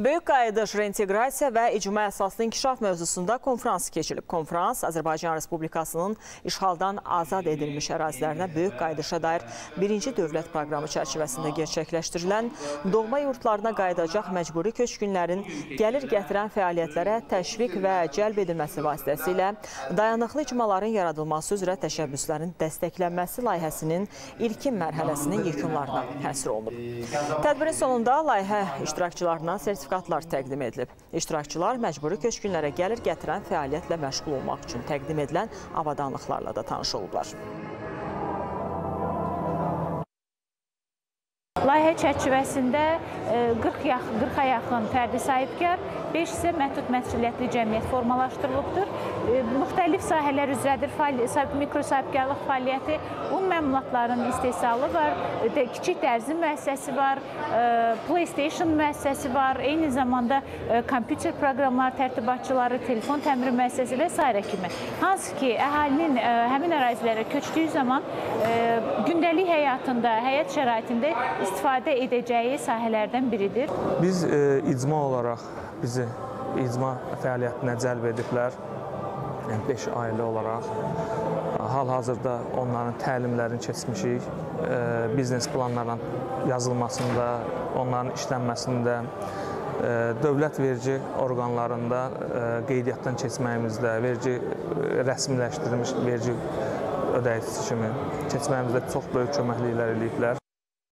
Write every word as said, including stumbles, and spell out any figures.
Böyük qayıdış, reinteqrasiya və icma əsaslı inkişaf mövzusunda konfrans keçilib. Konfrans Azərbaycan Respublikasının işğaldan azad edilmiş ərazilərinə böyük qayıdışa dair birinci dövlət proqramı çərçivəsində gerçəkləşdirilən, doğma yurtlarına qayıdacaq məcburi köçkünlərin gəlir gətirən fəaliyyətlərə təşviq və cəlb edilməsi vasitəsilə dayanıqlı icmaların yaradılması üzrə təşəbbüslərin dəstəklənməsi layihəsinin ilkin mərhələsinin yekunlarına həsr olunub. Tədbirin sonunda layihə iştirakçılarına sertifikatlar təqdim edilib. İştirakçılar məcburi köçkünlərə gəlir gətirən fəaliyyətlə məşğul olmaq üçün təqdim edilən avadanlıqlarla da tanış olublar. Layihə çərçivəsində qırxa yaxın fərdi sahibkar, beş isə məhdud məsuliyyətli cəmiyyət formalaşdırılıbdır. Müxtəlif sahələr üzrədir, mikro sahibkarlıq fəaliyyəti, un məmulatlarının istehsalı var, kiçik dərzi müəssisəsi var, PlayStation müəssisəsi var, eyni zamanda kompüter proqramlar tərtibatçıları, telefon təmiri müəssisəsi və s. kimi. Hansı ki, əhalinin həmin ərazilərə köçdüyü zaman gündəlik həyatında, həyat şəraitində istifadə edəcəyi sahələrdən biridir. Biz e, icma olaraq bizi icma fəaliyyətinə cəlb ediblər, yəni beş ailə olaraq. Hal-hazırda onların təlimlərini keçmişik, e, biznes planlarının yazılmasında, onların işlənməsində, e, dövlət vergi orqanlarında e, qeydiyyatdan keçməyimizdə, vergi rəsmiləşdirilmiş vergi ödəyicisi kimi keçməyimizdə çox böyük köməkliklər ediblər.